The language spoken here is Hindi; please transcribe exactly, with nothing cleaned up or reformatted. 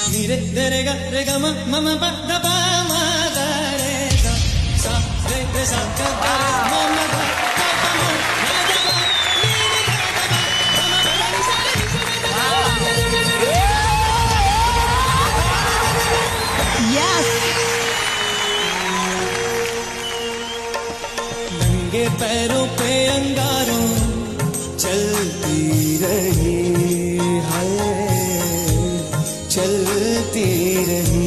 नी रे रे रे गा रे गा मा मा मा पा दा पा मा गा रे गा सा रे रे सा गा गा रे मा मा गा गा गा मा गा गा मा नी रे गा गा मा मा मा गा नी सा रे नी सा गा यस नंगे पैरों पे अंगारों चलती रही है चलती रही